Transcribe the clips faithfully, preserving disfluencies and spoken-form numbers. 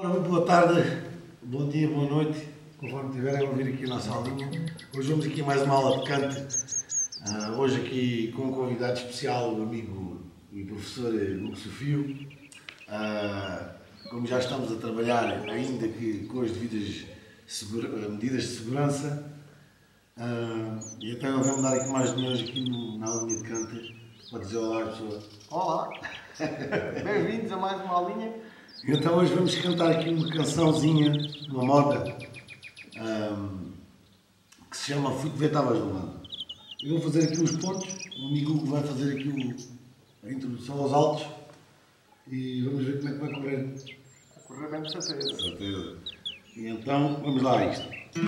Ora, muito boa tarde, bom dia, boa noite, conforme tiverem a ouvir aqui a nossa aulinha. Hoje vamos aqui a mais uma aula de cante, uh, hoje aqui com um convidado especial, o amigo e professor Hugo Sofio. Uh, como já estamos a trabalhar, ainda que com as devidas segura, medidas de segurança, uh, e então eu vou dar aqui mais de hoje aqui no, na aulinha de cante, para dizer olá às pessoas. Olá, bem-vindos a mais uma aulinha. Então hoje vamos cantar aqui uma cançãozinha, uma moda, um, que se chama Fui-te ver, estavas rolando. Eu vou fazer aqui uns pontos, o amigo Hugo vai fazer aqui o, a introdução aos altos e vamos ver como é que vai correr. Vai correr bem, de certeza. Com certeza. E então, vamos lá a isto.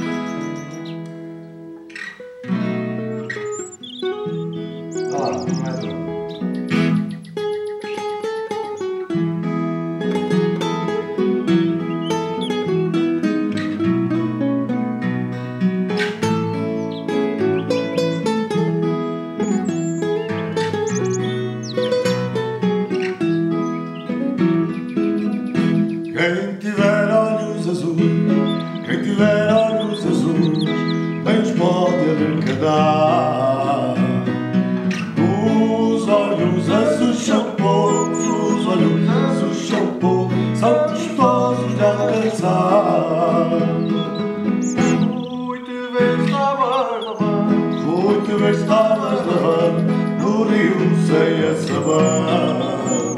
Vá lá, mais um. Quem tiver olhos azuis, quem tiver olhos azuis, bem os pode arrecadar. Os olhos azuis são poucos, os olhos azuis são poucos, são gostosos de alcançar. Fui-te ver, estavas lavando, Fui-te ver, estavas lavando, no rio sem a saber.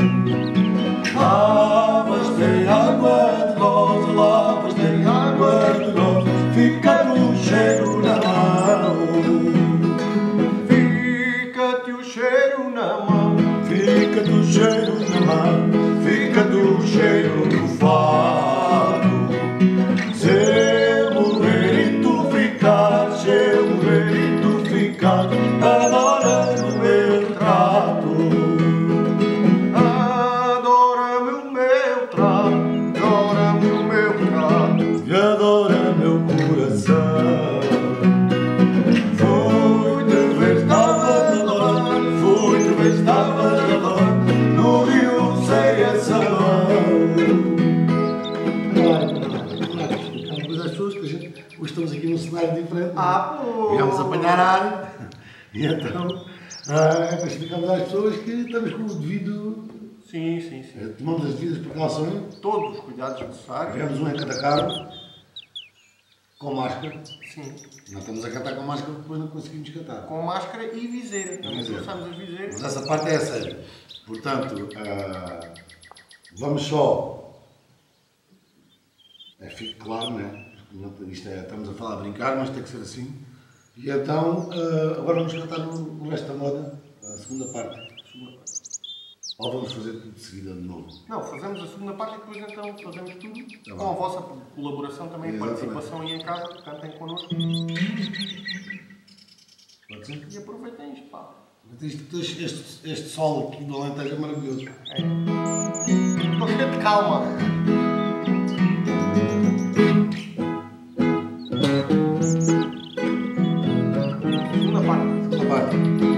Lavas-te em água de gozo, lavas-te em água de gozo, fica-te o cheiro na mão. fica-te o cheiro na mão. Fica-te o cheiro na mão, fica-te o cheiro no fado. Se eu morrer e tu ficar, se eu morrer e tu ficar, adora o meu trato. E adora meu coração. Fui-te ver, estavas a lavar, fui-te ver, estavas a lavar, no rio sem a sabão. Uma coisa às pessoas que a gente, hoje estamos aqui num cenário diferente. Ah, pô! Viemos apanhar ar e então ah, é para explicarmos às pessoas que estamos com o devido, Sim, sim, sim. eh, tomamos as devidas precauções. Todos os cuidados necessários. Tivemos um em cada carro, com máscara. Sim. Não estamos a cantar com máscara, depois não conseguimos cantar. Com máscara e viseira. Também Viseira. trouxemos as viseiras. Mas essa parte é séria. Portanto, ah, vamos só. É, fique claro, né? Isto é, estamos a falar a brincar, mas tem que ser assim. E então, ah, agora vamos cantar no, no resto da moda, a segunda parte. Segunda parte. Ou vamos fazer tudo de seguida de novo? Não, fazemos a segunda parte e depois então fazemos tudo Tá com bom. a vossa colaboração também, a Exatamente. participação aí em casa, cantem connosco Pode ser? e aproveitem isto, pá. Isto, este, este, este sol aqui do Alentejo é maravilhoso. É. Estou cheio de calma. Segunda parte. Segunda parte.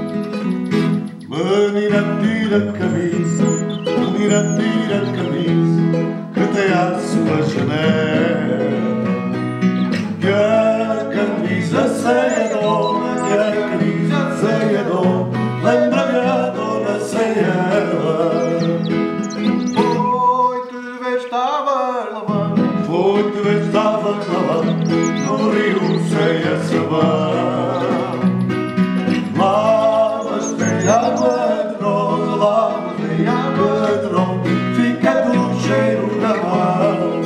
Menina, tira a camisa, menina, tira a camisa, que tem à sua janela. Que a camisa sem a dona, que a camisa sem a dona, lembra-me a dona sem ela. Fui-te ver, estavas lavando, Foi-te ver, estavas lavando, no rio sem a sabão. Lavas-te em água de rosa, lavas-te em água de rosa, fica-te o cheiro na mão.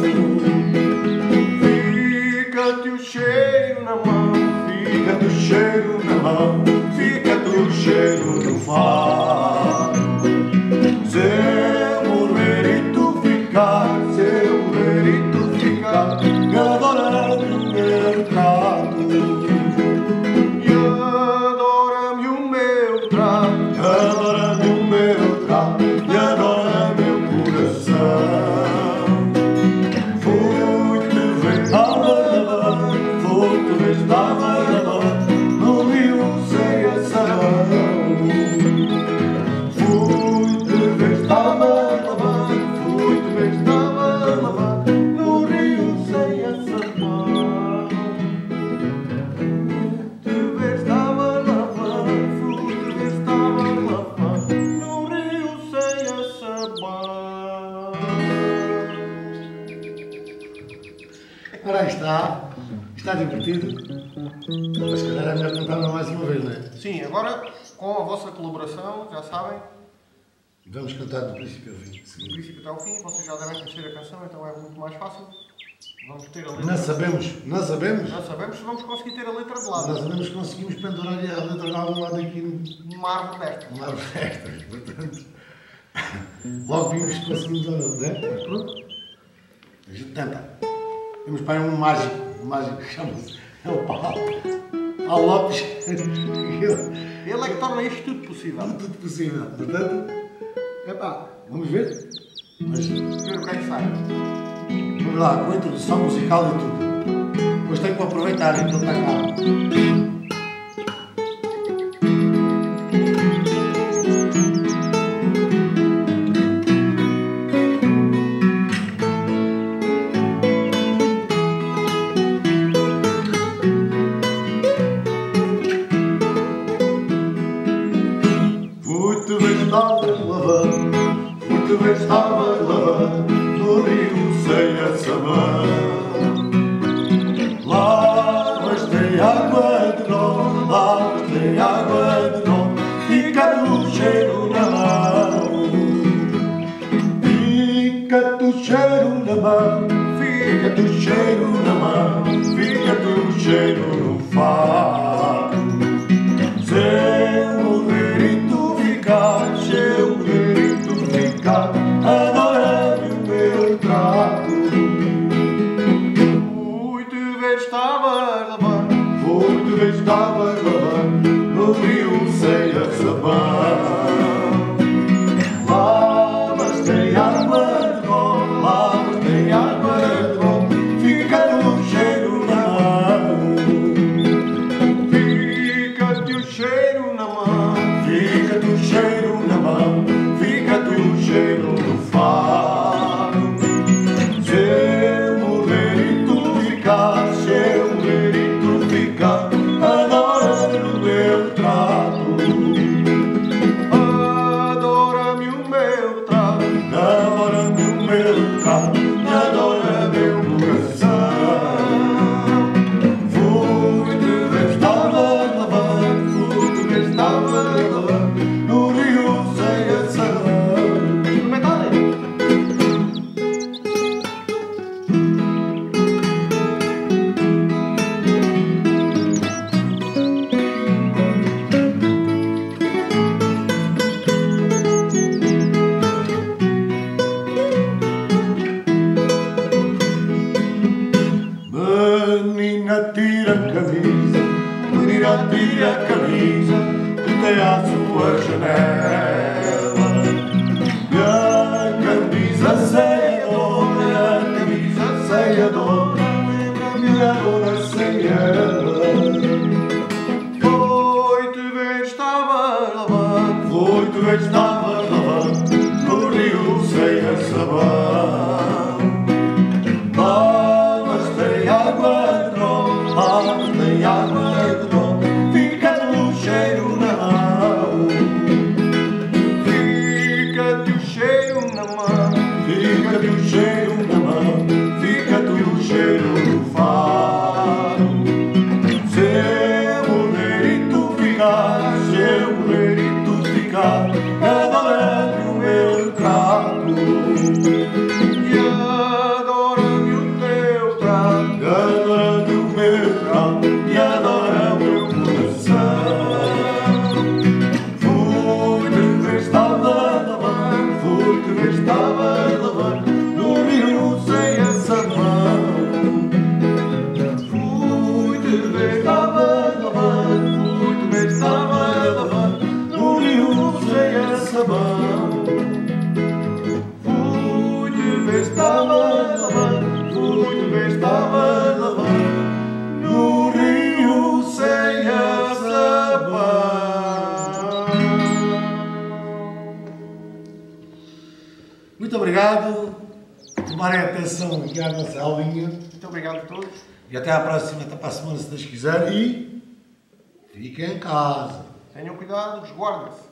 fica-te o cheiro na mão. Fica-te o cheiro na mão, fica-te o cheiro no fado. Se eu morrer e tu ficar, se eu morrer e tu ficar, adorando o meu trato. E adora-me o meu trato. Adora o meu trato e adora meu coração. Fui-te ver, estavas a lavar, fui-te ver, estavas a lavar, no rio sem a sabão. Fui-te ver, estavas a lavar, fui-te ver, estavas a lavar, Ora, aí está. Está divertido. Mas se calhar é melhor cantar mais uma vez, não é? Sim, agora com a vossa colaboração, já sabem, Vamos cantar do princípio ao fim. do princípio até ao fim, vocês já devem conhecer a canção, então é muito mais fácil. Vamos ter a letra. Não sabemos, não sabemos. Não sabemos se vamos conseguir ter a letra de Não lado. sabemos se conseguimos pendurar a letra de algum lado aqui no Numa árvore desta. mar festas. Portanto, logo vimos que conseguimos ou não, não é? Mas pronto. A gente tenta. Temos para aí um mágico, um mágico que chama-se. É o Paulo. Paulo Lopes. Ele- Ele é que torna isto tudo possível. Tudo, tudo possível. Portanto, epá, vamos ver. Mas Ver o que é que sai. vamos lá, com a introdução musical e tudo. Depois tenho que aproveitar, que ele está cá. Muito bem estava lavando, muito bem estava lavando no rio sem a sabão. Lavas-te água de novo, lavas-te água de novo, fica-te o cheiro na mão. Fica-te o cheiro na mão, fica-te o cheiro na mão, fica-te o cheiro no faro. Se eu morrer e tu ficar, se eu morrer e tu ficar, adorando o meu trato. Muito bem estava lavando. Muito bem estava lavando no rio sem a sabão. Lavas-te em água de novo, lavas-te em água de novo, fica o cheiro na mão. Fica-te o cheiro na mão. Fica-te o cheiro na mão, fica-te o cheiro no faro. Se eu morrer e tu ficar, se eu morrer e tu ficar, adora-me o meu trato. Adora-me o meu trato. Adora-me o meu trato, adora-me o coração. Fui-te ver, estava lavando, fui-te ver, estava lavando no rio sem a sabão. Experimentarem. Menina, tira a camisa, menina, tira a camisa, que tem à sua janela. E a camisa sem a dona, a camisa sem a dona, lembra-me a dona sem ela. Foi-te ver, estava lavando. Foi-te ver, estava lavando no rio sem a sabão. Lavas-te em água de novo, lavas-te em água de novo, fica o cheiro na mão. Fica-te o cheiro na mão. Fica-te o cheiro na mão, fica-te o cheiro no faro. Se eu morrer e tu ficar, se eu morrer e tu ficar, adora-me o meu trato. E adora-me o teu trato. Adora-me o meu trato e adora o meu coração. Fui-te ver, estava lavando, fui-te ver, estava lavando no rio sem a sabão. Fui-te ver, estava lavando, fui-te ver, estava lavando no rio sem a sabão. Fui-te ver, estava lavando, fui-te ver, estava lavando no rio sem a sabão. Muito obrigado. Tomarem atenção aqui à nossa aulinha. Muito obrigado a todos. E até à próxima, até para a semana, se Deus quiser. E fiquem em casa. Tenham cuidado, resguardem-se.